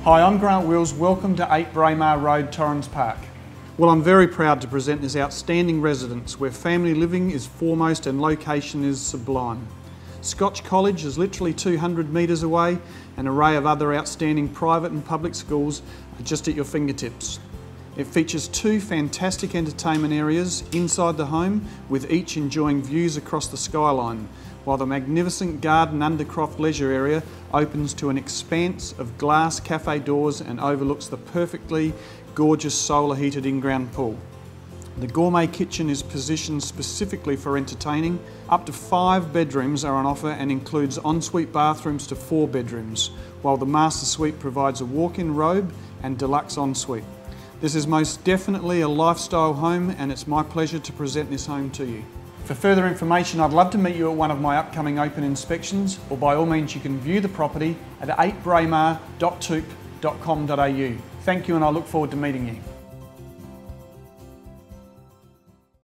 Hi, I'm Grant Wills. Welcome to 8 Braemar Road, Torrens Park. Well, I'm very proud to present this outstanding residence where family living is foremost and location is sublime. Scotch College is literally 200 metres away. An array of other outstanding private and public schools are just at your fingertips. It features 2 fantastic entertainment areas inside the home, with each enjoying views across the skyline, while the magnificent garden Undercroft leisure area opens to an expanse of glass cafe doors and overlooks the perfectly gorgeous solar heated in-ground pool. The gourmet kitchen is positioned specifically for entertaining. Up to 5 bedrooms are on offer and includes ensuite bathrooms to 4 bedrooms, while the master suite provides a walk-in robe and deluxe ensuite. This is most definitely a lifestyle home, and it's my pleasure to present this home to you. For further information, I'd love to meet you at one of my upcoming open inspections, or by all means you can view the property at 8braemar.toop.com.au. Thank you, and I look forward to meeting you.